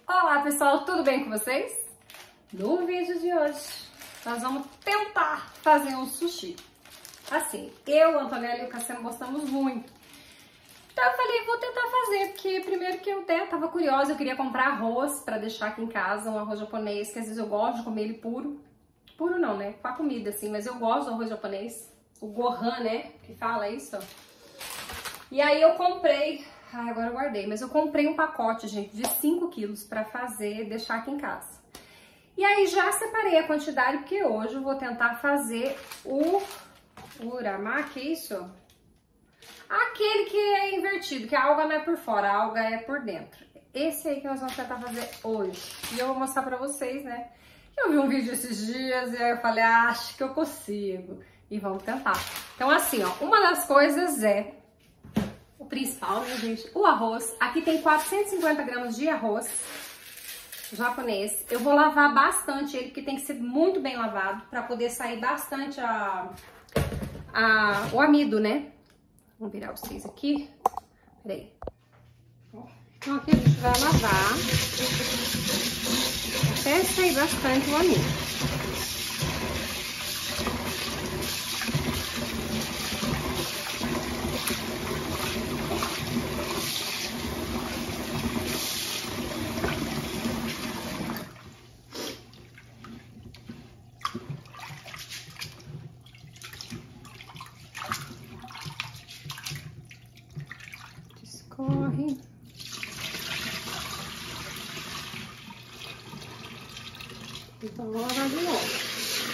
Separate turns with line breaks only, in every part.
Olá pessoal, tudo bem com vocês? No vídeo de hoje nós vamos tentar fazer um sushi. Assim, eu, Antonella e o Cassiano gostamos muito. Então eu falei, vou tentar fazer, porque primeiro que eu tava curiosa, eu queria comprar arroz pra deixar aqui em casa, um arroz japonês, que às vezes eu gosto de comer ele puro. Puro não, né? Com a comida assim, mas eu gosto do arroz japonês. O Gohan, né? Que fala isso. E aí eu comprei, agora eu guardei, mas eu comprei um pacote, gente, de 5 quilos pra fazer, deixar aqui em casa. E aí já separei a quantidade, porque hoje eu vou tentar fazer o uramaki, é isso? Aquele que é invertido, que a alga não é por fora, a alga é por dentro. Esse aí que nós vamos tentar fazer hoje. E eu vou mostrar pra vocês, né? Eu vi um vídeo esses dias e aí eu falei, acho que eu consigo. E vamos tentar. Então assim, ó, uma das coisas é o principal, né, gente? O arroz. Aqui tem 450 gramas de arroz japonês. Eu vou lavar bastante ele, porque tem que ser muito bem lavado para poder sair bastante o amido, né? Vamos virar vocês aqui. Peraí. Então aqui a gente vai lavar até sair bastante o amido. Corre. Então, vou lavar de novo.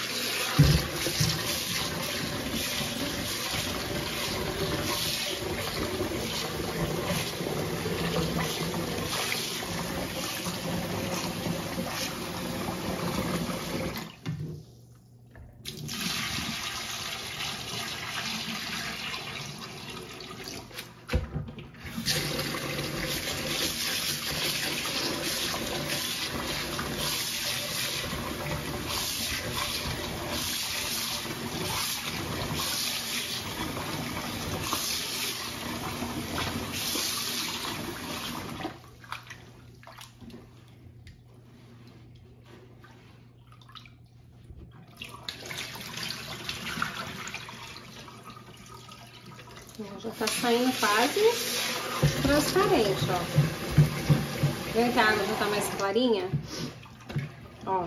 Já tá saindo quase transparente, ó. Vem que a água já tá mais clarinha. Ó.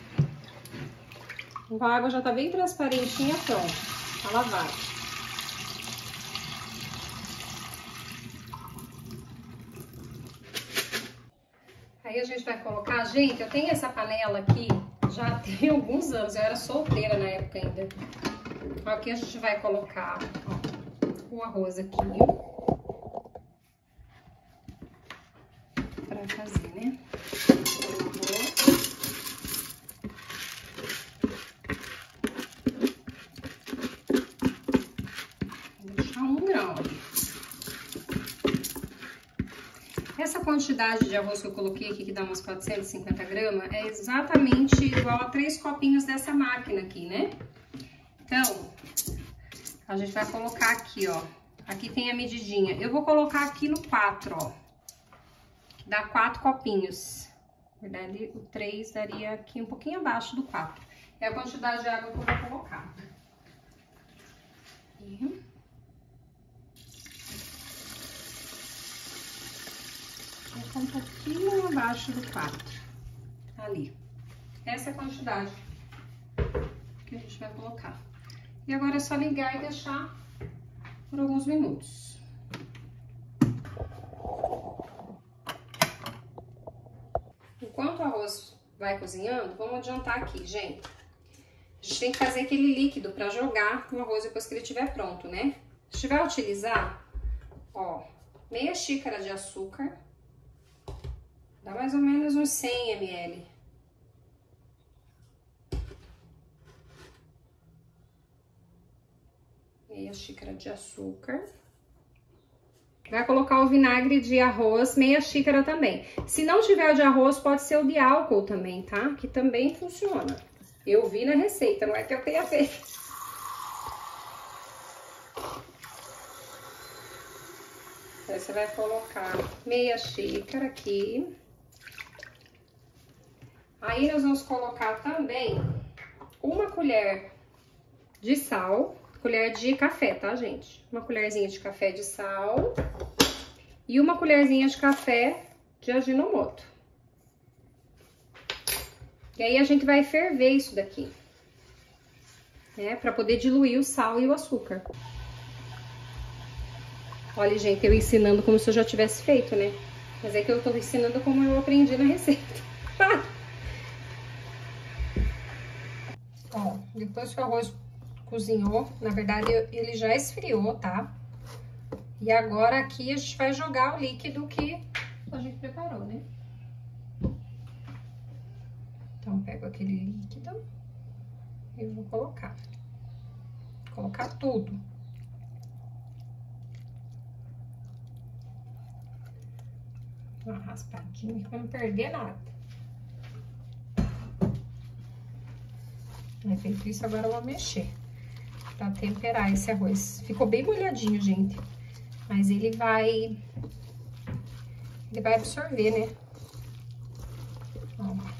Então a água já tá bem transparentinha, pronto. Tá lavada. Aí a gente vai colocar... Gente, eu tenho essa panela aqui já tem alguns anos. Eu era solteira na época ainda. Aqui a gente vai colocar, ó, o arroz aqui para fazer, né? Vou deixar 1 grão. Essa quantidade de arroz que eu coloquei aqui, que dá umas 450 gramas, é exatamente igual a 3 copinhos dessa máquina aqui, né? Então, a gente vai colocar aqui, ó. Aqui tem a medidinha. Eu vou colocar aqui no 4, ó. Dá 4 copinhos. Na verdade, o 3 daria aqui um pouquinho abaixo do 4. É a quantidade de água que eu vou colocar. E... vou colocar um pouquinho abaixo do 4. Ali. Essa é a quantidade que a gente vai colocar. E agora é só ligar e deixar por alguns minutos. Enquanto o arroz vai cozinhando, vamos adiantar aqui, gente. A gente tem que fazer aquele líquido para jogar no arroz depois que ele estiver pronto, né? A gente vai utilizar, ó, meia xícara de açúcar. Dá mais ou menos uns 100 ml. Meia xícara de açúcar. Vai colocar o vinagre de arroz, meia xícara também. Se não tiver o de arroz, pode ser o de álcool também, tá? Que também funciona. Eu vi na receita, não é que eu tenha feito. Aí você vai colocar meia xícara aqui. Aí nós vamos colocar também uma colher de sal, colher de café, tá, gente? Uma colherzinha de café de sal e uma colherzinha de café de Ajinomoto. E aí a gente vai ferver isso daqui, né? Pra poder diluir o sal e o açúcar. Olha, gente, eu ensinando como se eu já tivesse feito, né? Mas é que eu tô ensinando como eu aprendi na receita. Ó, depois que o arroz cozinhou, na verdade ele já esfriou, tá? E agora aqui a gente vai jogar o líquido que a gente preparou, né? Então, pego aquele líquido e vou colocar. Colocar tudo. Uma raspadinha pra não perder nada. É feito isso, agora eu vou mexer pra temperar esse arroz. Ficou bem molhadinho, gente. Mas ele vai absorver, né? Ó.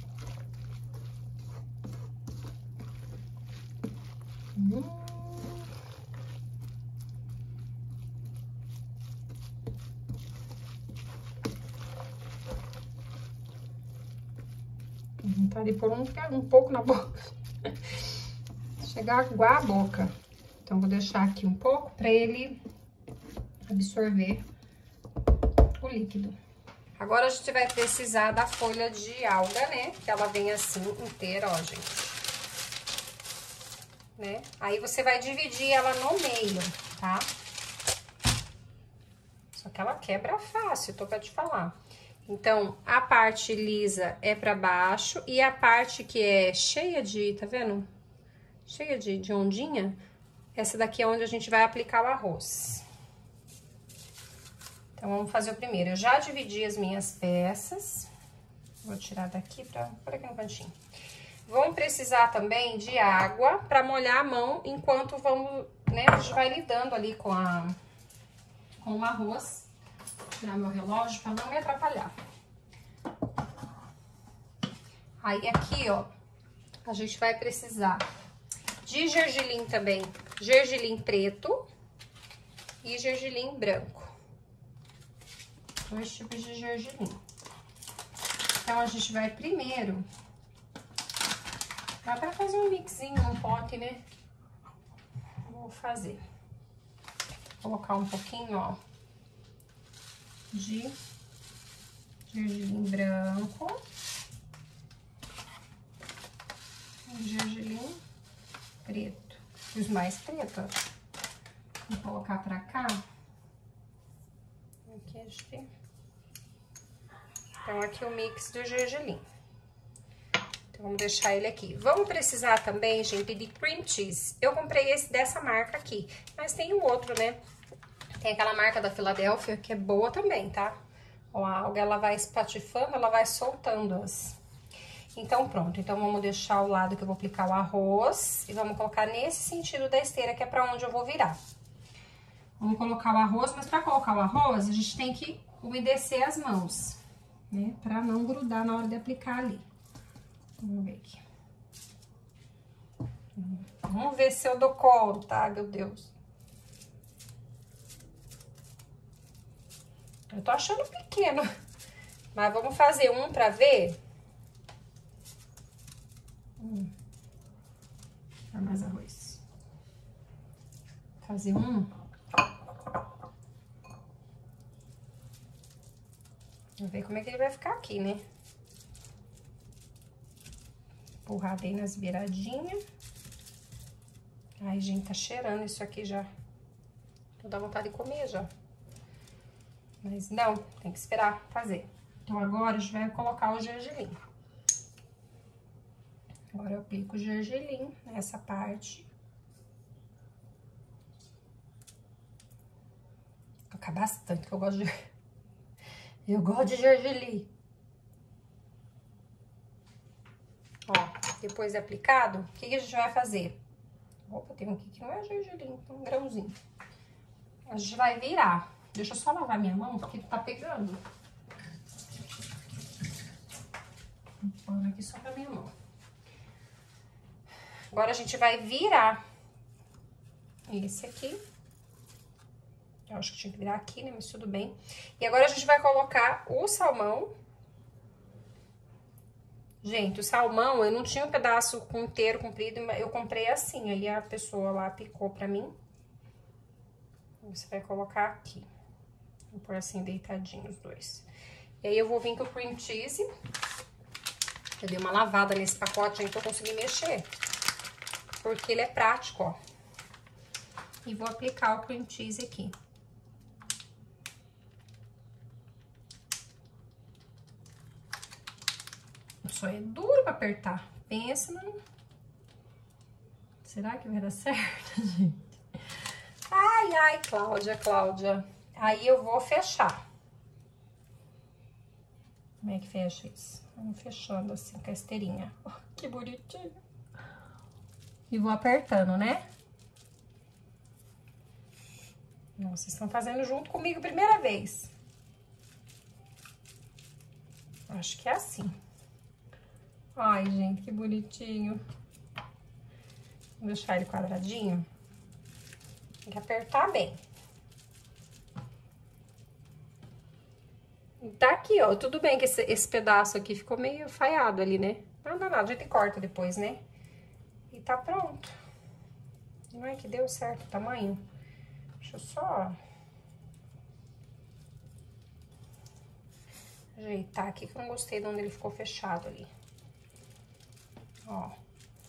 Vontade de pôr um pouco na boca. Chegar a aguar a boca. Então, vou deixar aqui um pouco pra ele absorver o líquido. Agora, a gente vai precisar da folha de alga, né? Que ela vem assim, inteira, ó, gente. Né? Aí, você vai dividir ela no meio, tá? Só que ela quebra fácil, tô pra te falar. Então, a parte lisa é pra baixo e a parte que é cheia de, tá vendo? Cheia de ondinha, essa daqui é onde a gente vai aplicar o arroz. Então, vamos fazer o primeiro. Eu já dividi as minhas peças. Vou tirar daqui por aqui no cantinho. Vamos precisar também de água pra molhar a mão enquanto vamos, né? A gente vai lidando ali com o arroz. Tirar meu relógio para não me atrapalhar. Aí aqui, ó, a gente vai precisar de gergelim também, gergelim preto e gergelim branco. 2 tipos de gergelim. Então, a gente vai primeiro, dá pra fazer um mixinho no pote, né? Vou fazer. Vou colocar um pouquinho, ó, de gergelim branco e gergelim preto. Os mais pretos, ó. Vou colocar pra cá. Aqui, acho. Então, aqui o mix do gergelim. Então, vamos deixar ele aqui. Vamos precisar também, gente, de cream cheese. Eu comprei esse dessa marca aqui, mas tem o outro, né? Tem aquela marca da Filadélfia, que é boa também, tá? Ó, a alga, ela vai espatifando, ela vai soltando as... Então, pronto. Então, vamos deixar o lado que eu vou aplicar o arroz e vamos colocar nesse sentido da esteira, que é pra onde eu vou virar. Vamos colocar o arroz, mas pra colocar o arroz, a gente tem que umedecer as mãos, né? Pra não grudar na hora de aplicar ali. Vamos ver aqui. Vamos ver se eu dou conta, meu Deus. Eu tô achando pequeno, mas vamos fazer um pra ver. Dá mais arroz. Fazer um. Vamos ver como é que ele vai ficar aqui, né? Empurrar bem nas beiradinhas. Ai, gente, tá cheirando isso aqui já. Tô dando vontade de comer já. Mas não, tem que esperar fazer. Então, agora a gente vai colocar o gergelim. Agora eu aplico o gergelim nessa parte. Vou colocar bastante, que eu gosto de... Eu gosto de gergelim. Ó, depois de aplicado, o que a gente vai fazer? Opa, tem um aqui que não é gergelim, tem um grãozinho. A gente vai virar. Deixa eu só lavar minha mão, porque tá pegando. Vou pôr aqui aqui só pra minha mão. Agora a gente vai virar esse aqui. Eu acho que tinha que virar aqui, né? Mas tudo bem. E agora a gente vai colocar o salmão. Gente, o salmão, eu não tinha um pedaço inteiro comprido, eu comprei assim. Aí a pessoa lá picou pra mim. Você vai colocar aqui. Vou pôr assim, deitadinho os dois. E aí eu vou vir com o cream cheese. Eu dei uma lavada nesse pacote aí pra eu conseguir mexer. Porque ele é prático, ó. E vou aplicar o cream cheese aqui. Só é duro pra apertar. Pensa, não... Será que vai dar certo, gente? Ai, ai, Cláudia. Aí eu vou fechar. Como é que fecha isso? Vamos fechando assim com a esteirinha. Oh, que bonitinho. E vou apertando, né? Não, vocês estão fazendo junto comigo a primeira vez. Acho que é assim. Ai, gente, que bonitinho. Vou deixar ele quadradinho. Tem que apertar bem. Tá aqui, ó. Tudo bem que esse pedaço aqui ficou meio falhado ali, né? Nada, a gente corta depois, né? E tá pronto. Não é que deu certo o tamanho? Deixa eu só ajeitar aqui, que eu não gostei de onde ele ficou fechado ali. Ó.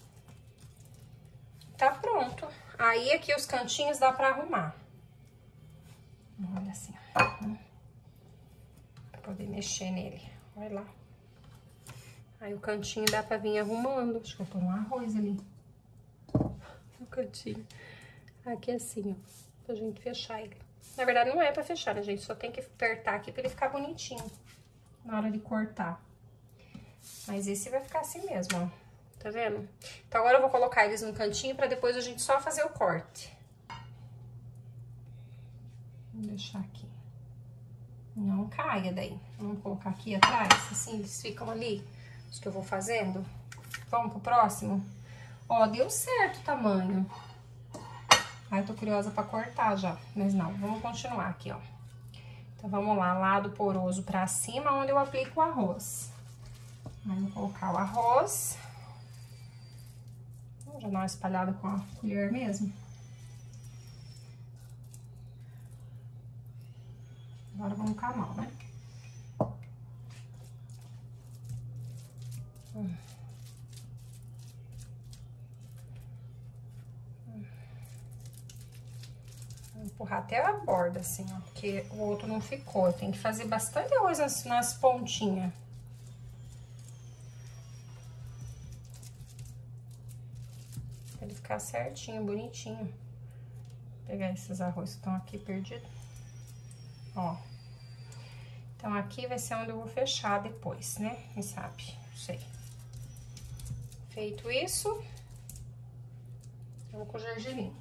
Tá pronto. Aí, aqui os cantinhos dá pra arrumar. Olha assim, ó. Pra poder mexer nele. Olha lá. Aí, o cantinho dá pra vir arrumando. Acho que eu vou pôr um arroz ali. No cantinho. Aqui assim, ó. Pra gente fechar ele. Na verdade, não é pra fechar, né, gente? Só tem que apertar aqui pra ele ficar bonitinho. Na hora de cortar. Mas esse vai ficar assim mesmo, ó. Tá vendo? Então, agora eu vou colocar eles no cantinho pra depois a gente só fazer o corte. Vou deixar aqui. Não caia daí. Vamos colocar aqui atrás, assim, eles ficam ali, os que eu vou fazendo. Vamos pro próximo? Ó, deu certo o tamanho. Ai, tô curiosa pra cortar já, mas não, vamos continuar aqui, ó. Então, vamos lá, lado poroso pra cima, onde eu aplico o arroz. Aí, vou colocar o arroz. Vou já dar uma espalhada com a colher mesmo. Agora, vamos com a mão, né? Vou empurrar até a borda, assim, ó, porque o outro não ficou. Tem que fazer bastante arroz nas pontinhas. Pra ele ficar certinho, bonitinho. Vou pegar esses arroz que estão aqui perdidos. Ó. Então, aqui vai ser onde eu vou fechar depois, né? Quem sabe? Não sei. Feito isso, eu vou com o gergelim.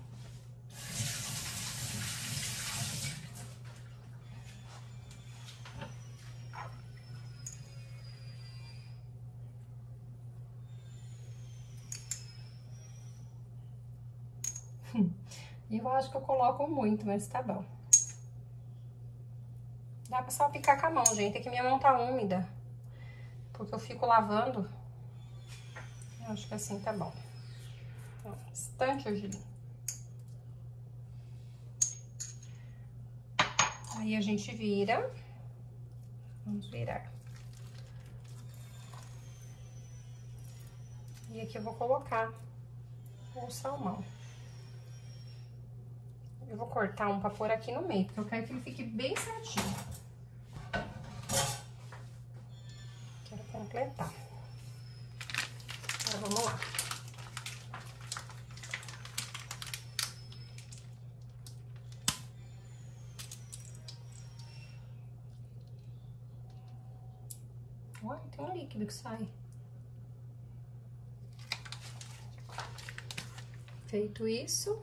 Eu acho que eu coloco muito, mas tá bom. Dá pra salpicar com a mão, gente. É que minha mão tá úmida. Porque eu fico lavando. Eu acho que assim tá bom. Então, bastante gergelim. Aí a gente vira. Vamos virar. E aqui eu vou colocar o salmão. Eu vou cortar um pra pôr aqui no meio, porque eu quero que ele fique bem certinho. Quero completar. Agora, vamos lá. Olha, tem um líquido que sai. Feito isso,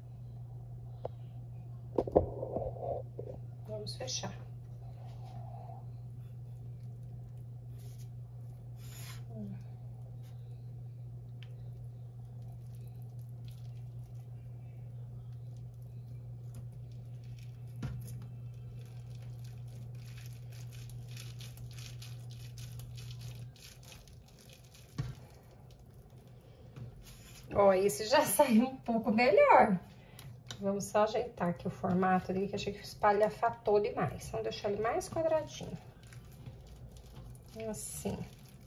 vamos fechar. Ó, esse já saiu um pouco melhor. Vamos só ajeitar aqui o formato dele, que achei que espalhafatou demais. Vamos deixar ele mais quadradinho. Assim.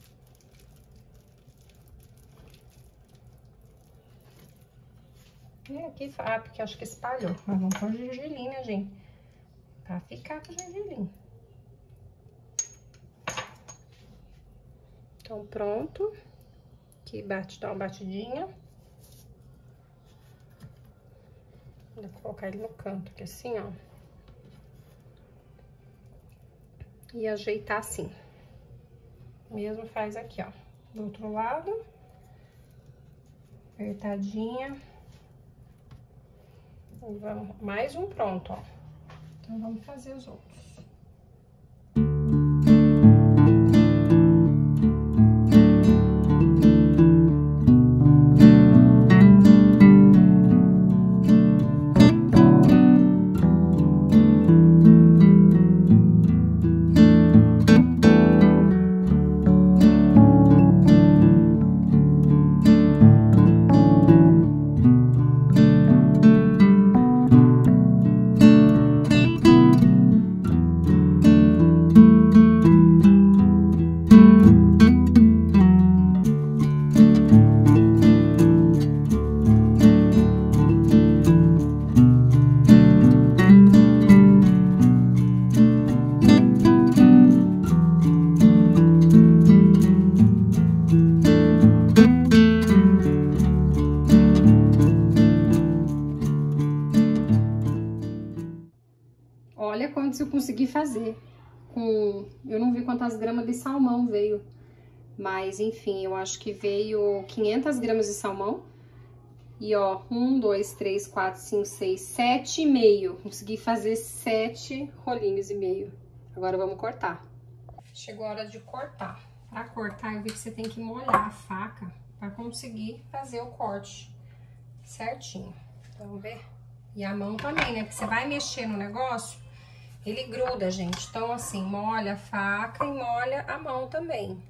E aqui, porque acho que espalhou. Mas vamos pôr gergelim, né, gente? Pra ficar com gergelim. Então, pronto. Aqui, dá uma batidinha. Vou colocar ele no canto aqui, assim, ó. E ajeitar assim. Mesmo faz aqui, ó. Do outro lado. Apertadinha. E vamos, mais um pronto, ó. Então, vamos fazer os outros. Olha quantos eu consegui fazer. Eu não vi quantas gramas de salmão veio. Mas, enfim, eu acho que veio 500 gramas de salmão. E, ó, 1, 2, 3, 4, 5, 6, 7,5. Consegui fazer 7 rolinhos e meio. Agora vamos cortar. Chegou a hora de cortar. Pra cortar, eu vi que você tem que molhar a faca pra conseguir fazer o corte certinho. Vamos ver? E a mão também, né? Porque você vai mexer no negócio, ele gruda, gente. Então, assim, molha a faca e molha a mão também.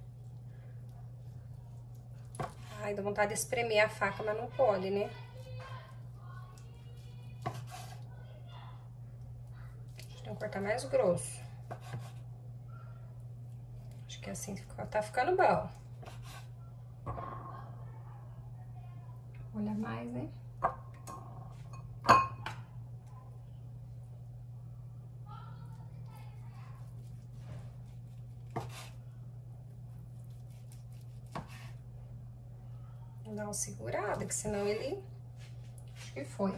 Ai, dá vontade de espremer a faca, mas não pode, né? Tem que cortar mais grosso. Acho que assim tá ficando bom. Olha mais, né? Vou dar uma segurada, que senão ele... Acho que foi.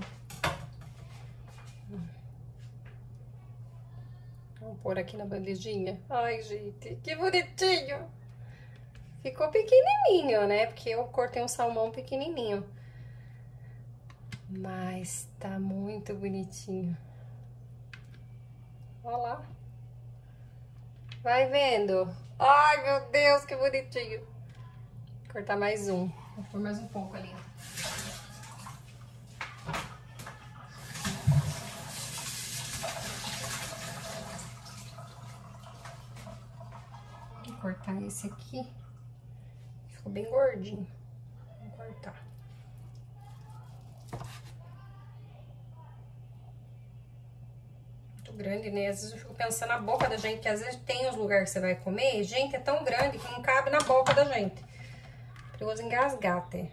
Vamos pôr aqui na bandejinha. Ai, gente, que bonitinho! Ficou pequenininho, né? Porque eu cortei um salmão pequenininho. Mas tá muito bonitinho. Olha lá. Vai vendo? Ai, meu Deus, que bonitinho. Vou cortar mais um. Vou pôr mais um pouco ali. Vou cortar esse aqui. Ficou bem gordinho. Vou cortar. Muito grande, né? Às vezes eu fico pensando na boca da gente, que às vezes tem os lugares que você vai comer, gente, é tão grande que não cabe na boca da gente. Perigoso engasgar até.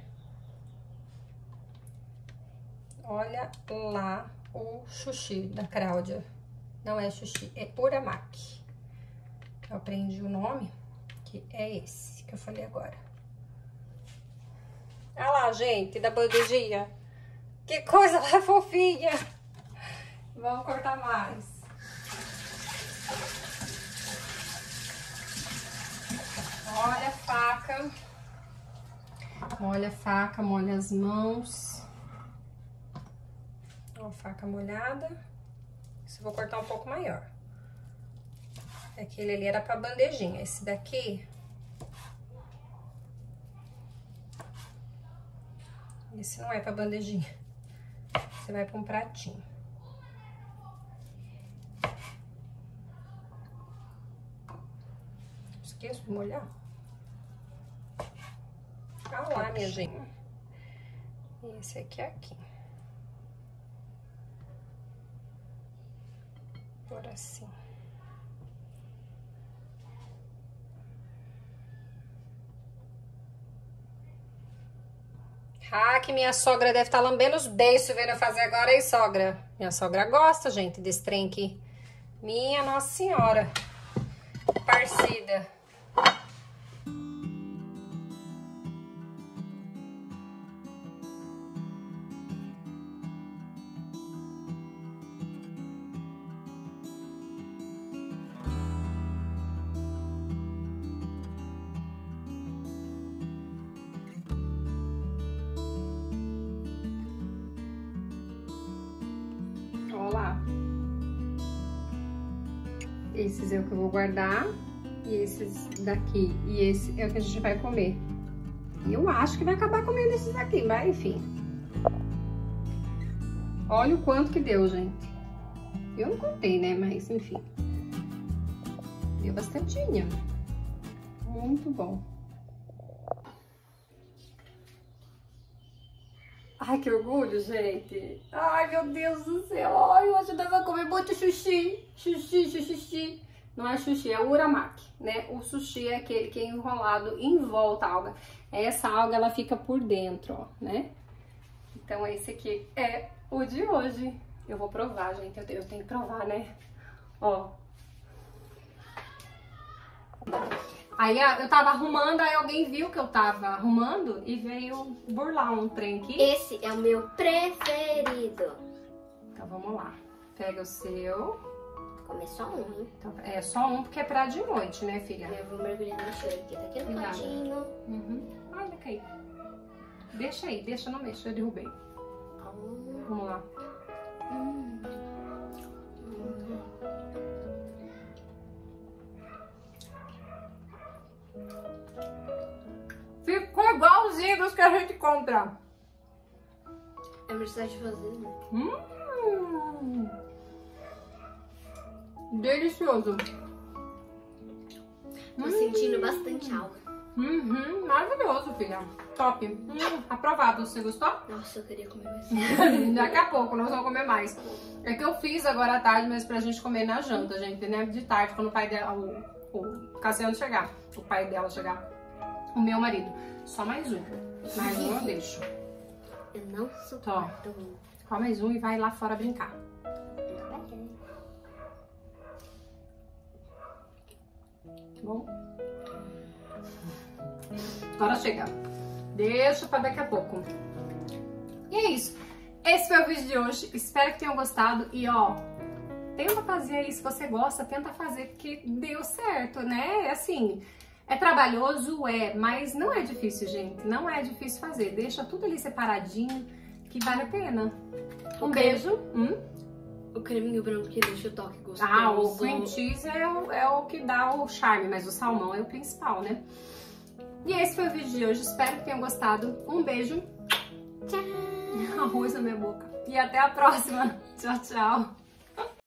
Olha lá o sushi da Cláudia. Não é sushi, é uramaki. Eu aprendi o nome, que é esse que eu falei agora. Olha lá, gente, da bandejinha. Que coisa mais fofinha. Vamos cortar mais. Olha a faca. Molha a faca, molha as mãos. Ó, a faca molhada. Esse eu vou cortar um pouco maior. Aquele ali era pra bandejinha. Esse daqui... Esse não é pra bandejinha. Você vai pra um pratinho. Esqueço de molhar. Olha lá, minha gente. Esse aqui é aqui. Por assim. Ah, que minha sogra deve estar lambendo os beiços vendo eu fazer agora, hein, sogra? Minha sogra gosta, gente, desse trem aqui. Minha Nossa Senhora. Parecida. Olha lá. Esses é o que eu vou guardar. E esses daqui. E esse é o que a gente vai comer. E eu acho que vai acabar comendo esses daqui, mas enfim. Olha o quanto que deu, gente. Eu não contei, né? Mas enfim. Deu bastantinho. Muito bom. Ai, que orgulho, gente. Ai, meu Deus do céu. Ai, hoje nós vamos comer muito sushi. Sushi. Não é sushi, é uramaki, né? O sushi é aquele que é enrolado em volta à alga. Essa alga, ela fica por dentro, ó, né? Então, esse aqui é o de hoje. Eu vou provar, gente. Eu tenho que provar, né? Ó. Aí eu tava arrumando, aí alguém viu que eu tava arrumando e veio burlar um trem aqui.
Esse é o meu preferido.
Então vamos lá. Pega o seu.
Comer só um, hein?
Então, é só um porque é pra de noite, né, filha?
Eu vou mergulhar no choro aqui, tá aqui no
Cuidado.
cantinho.
Uhum. Ai, vai cair. Deixa aí, deixa, não mexa, eu derrubei. Vamos lá. Ficou igualzinho dos que a gente compra.
É necessário de fazer, né?
Delicioso.
Tô sentindo bastante alga.
Maravilhoso, filha. Top. Aprovado. Você gostou?
Nossa, eu queria comer mais.
Daqui a pouco nós vamos comer mais. É que eu fiz agora à tarde, mas pra gente comer na janta, gente, né? De tarde, quando o pai dela, o Cassiano chegar, o pai dela chegar, o meu marido. Só mais um. Mais um eu deixo.
Eu não suporto.
Só mais um e vai lá fora brincar. Bom. Agora chega. Deixa pra daqui a pouco. E é isso. Esse foi o vídeo de hoje. Espero que tenham gostado. E ó, tenta fazer aí. Se você gosta, tenta fazer, porque deu certo, né? Assim, é trabalhoso, mas não é difícil, gente. Não é difícil fazer. Deixa tudo ali separadinho, que vale a pena. Um beijo.
O creminho branco que deixa o toque gostoso.
Ah, o cream cheese é o que dá o charme, mas o salmão é o principal, né? E esse foi o vídeo de hoje. Espero que tenham gostado. Um beijo.
Tchau.
Arroz na minha boca. E até a próxima. Tchau, tchau.